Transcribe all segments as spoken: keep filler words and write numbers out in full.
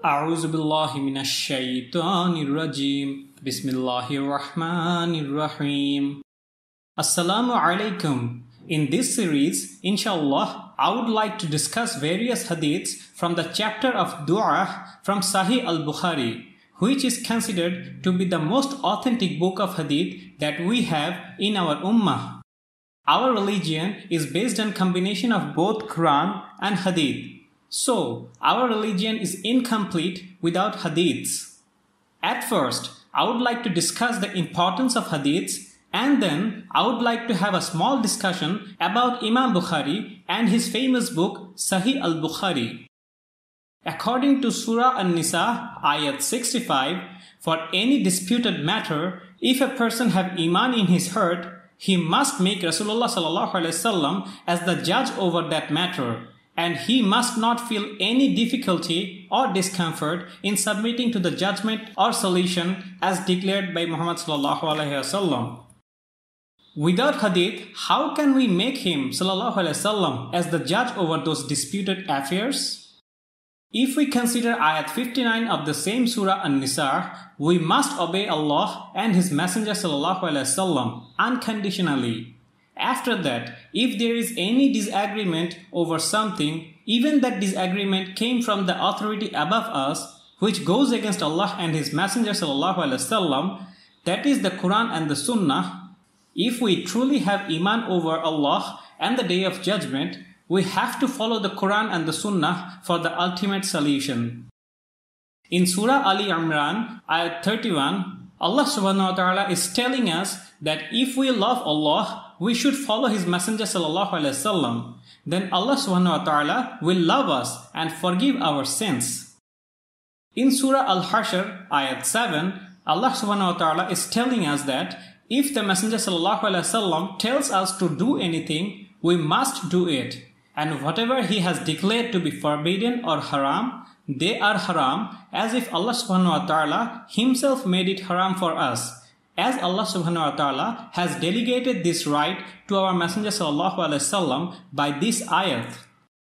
أعوذ بالله من الشيطان الرجيم بسم الله الرحمن الرحيم Assalamu alaikum. In this series, insha'Allah, I would like to discuss various hadiths from the chapter of Dua from Sahih Al Bukhari, which is considered to be the most authentic book of hadith that we have in our ummah. Our religion is based on combination of both Quran and Hadith. So, our religion is incomplete without hadiths. At first, I would like to discuss the importance of hadiths, and then I would like to have a small discussion about Imam Bukhari and his famous book Sahih Al Bukhari. According to Surah and Nisa, Ayat sixty-five, for any disputed matter, if a person have iman in his heart, he must make Rasulullah sallallahu alaihi wasallam as the judge over that matter, and he must not feel any difficulty or discomfort in submitting to the judgment or solution as declared by Muhammad sallallahu alaihi wasallam. Without hadith, how can we make him sallallahu alaihi wasallam as the judge over those disputed affairs? If we consider Ayat fifty-nine of the same Surah An-Nisa, we must obey Allah and His Messenger sallallahu alaihi wasallam unconditionally. After that, if there is any disagreement over something, even that disagreement came from the authority above us, which goes against Allah and His Messenger sallallahu alaihi wasallam, that is the Quran and the Sunnah. If we truly have iman over Allah and the Day of Judgment, we have to follow the Quran and the Sunnah for the ultimate solution. In Surah Ali Imran, Ayat thirty-one, Allah subhanahu wa ta'ala is telling us that if we love Allah, we should follow His Messenger sallallahu alaihi wasallam. Then Allah subhanahu wa ta'ala will love us and forgive our sins. In Surah Al-Hashr, Ayat seven, Allah subhanahu wa ta'ala is telling us that if the Messenger sallallahu alaihi wasallam tells us to do anything, we must do it. And whatever he has declared to be forbidden or haram, they are haram, as if Allah subhanahu wa ta'ala himself made it haram for us, as Allah subhanahu wa ta'ala has delegated this right to our Messenger sallallahu alaihi wasallam by this ayat.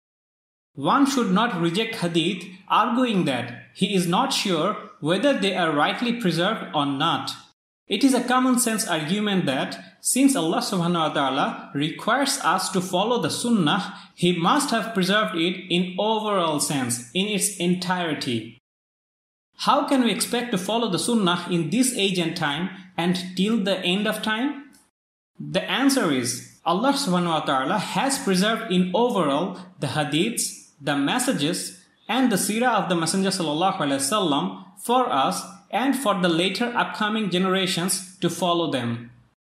One should not reject hadith arguing that he is not sure whether they are rightly preserved or not. It is a common sense argument that since Allah subhanahu wa ta'ala requires us to follow the sunnah, He must have preserved it in overall sense, in its entirety. How can we expect to follow the sunnah in this age and time and till the end of time? The answer is Allah subhanahu wa ta'ala has preserved in overall the hadiths, the messages and the seerah of the Messenger sallallahu alaihi wasallam for us and for the later upcoming generations to follow them.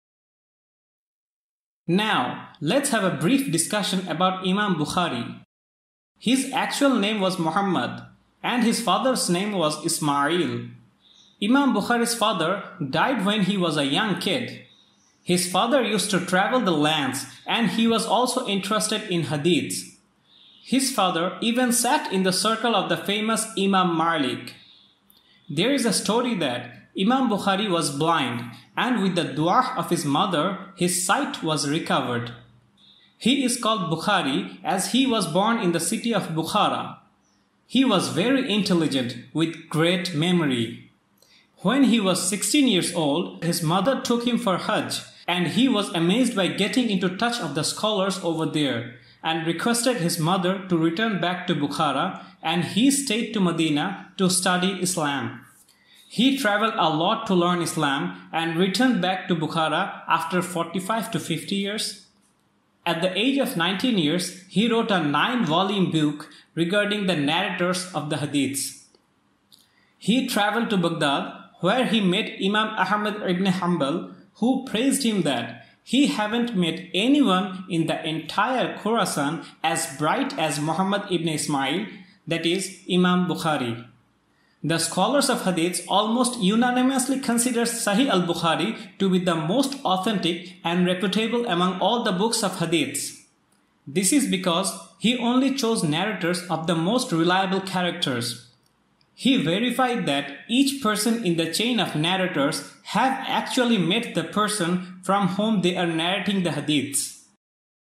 Now, let's have a brief discussion about Imam Bukhari. His actual name was Muhammad and his father's name was Ismail. Imam Bukhari's father died when he was a young kid. His father used to travel the lands and he was also interested in hadiths. His father even sat in the circle of the famous Imam Malik. There is a story that Imam Bukhari was blind and with the dua of his mother, his sight was recovered. He is called Bukhari as he was born in the city of Bukhara. He was very intelligent with great memory. When he was sixteen years old, his mother took him for Hajj and he was amazed by getting into touch of the scholars over there and requested his mother to return back to Bukhara, and he stayed to Medina to study Islam. He traveled a lot to learn Islam and returned back to Bukhara after forty-five to fifty years. At the age of nineteen years, he wrote a nine-volume book regarding the narrators of the hadiths. He traveled to Baghdad, where he met Imam Ahmad ibn Hanbal, who praised him that he haven't met anyone in the entire Khorasan as bright as Muhammad ibn Ismail, that is Imam Bukhari. The scholars of hadiths almost unanimously consider Sahih Al Bukhari to be the most authentic and reputable among all the books of hadiths. This is because he only chose narrators of the most reliable characters. He verified that each person in the chain of narrators have actually met the person from whom they are narrating the hadiths.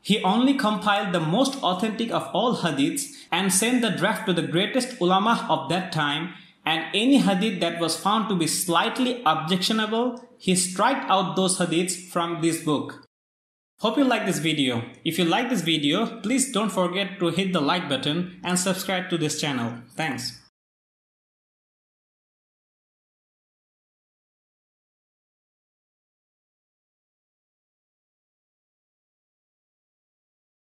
He only compiled the most authentic of all hadiths and sent the draft to the greatest ulama of that time, and any hadith that was found to be slightly objectionable, he striked out those hadiths from this book. Hope you like this video. If you like this video, please don't forget to hit the like button and subscribe to this channel. Thanks.